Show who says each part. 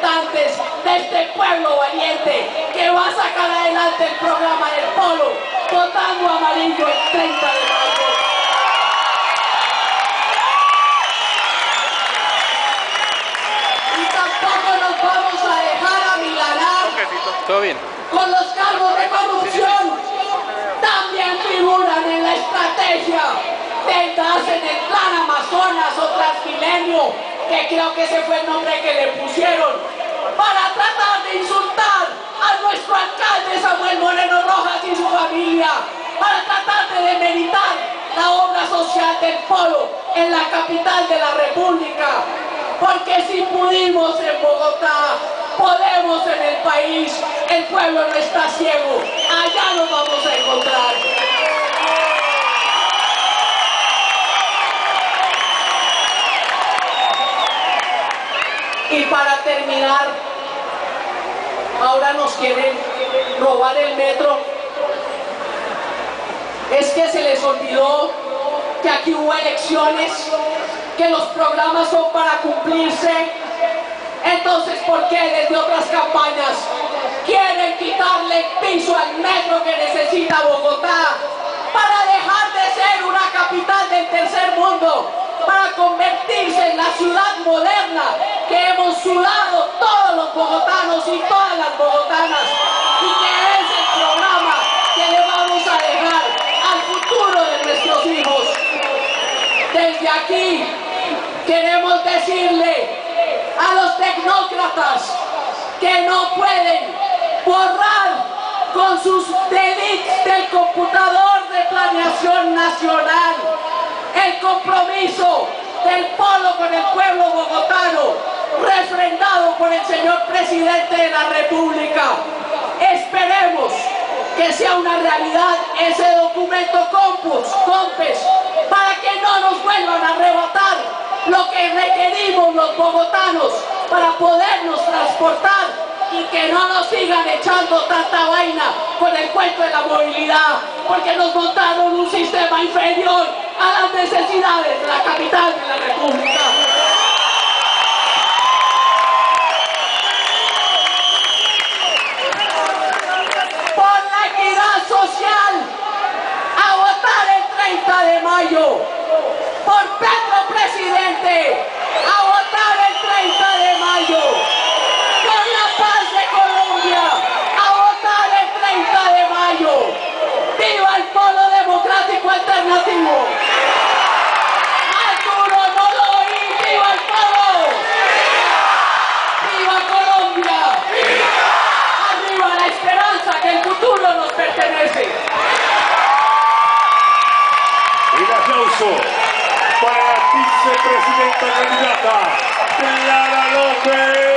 Speaker 1: representantes de este pueblo valiente que va a sacar adelante el programa del Polo, votando amarillo el 30 de mayo. Y tampoco nos vamos a dejar amilanar
Speaker 2: ¿Todo bien?
Speaker 1: con los cargos de corrupción. También figuran en la estrategia del gas en el Plan Amazonas o Transmilenio, que creo que ese fue el nombre que le pusieron, para tratar de insultar a nuestro alcalde Samuel Moreno Rojas y su familia, para tratar de demeritar la obra social del Polo en la capital de la República. Porque si pudimos en Bogotá, podemos en el país. El pueblo no está ciego, allá nos vamos a encontrar. Y para terminar, ahora nos quieren robar el metro. Es que se les olvidó que aquí hubo elecciones, que los programas son para cumplirse. Entonces, ¿por qué desde otras campañas quieren quitarle el piso al metro que necesita Bogotá para dejar de ser una capital del tercer mundo, para convertirse en la ciudad moderna que hemos sudado todos los bogotanos y todas las bogotanas, y que es el programa que le vamos a dejar al futuro de nuestros hijos? Desde aquí queremos decirle a los tecnócratas que no pueden borrar con sus delitos del computador de planeación nacional el compromiso del Polo con el pueblo bogotano, refrendado por el señor presidente de la República. Esperemos que sea una realidad ese documento COMPES, para que no nos vuelvan a arrebatar lo que requerimos los bogotanos para podernos transportar, y que no nos sigan echando tanta vaina con el cuento de la movilidad, porque nos montaron un sistema inferior a las necesidades de la capital de la República. Por la equidad social, a votar el 30 de mayo. Por Petro presidente, a votar el 30 de mayo. Por la paz de Colombia, a votar el 30 de mayo. ¡Viva el Polo Democrático Alternativo! ¡Arturo, no lo oí! ¡Viva el Polo! ¡Viva Colombia! ¡Arriba la esperanza, que el futuro nos pertenece!
Speaker 3: Un aplauso para la vicepresidenta candidata Clara López.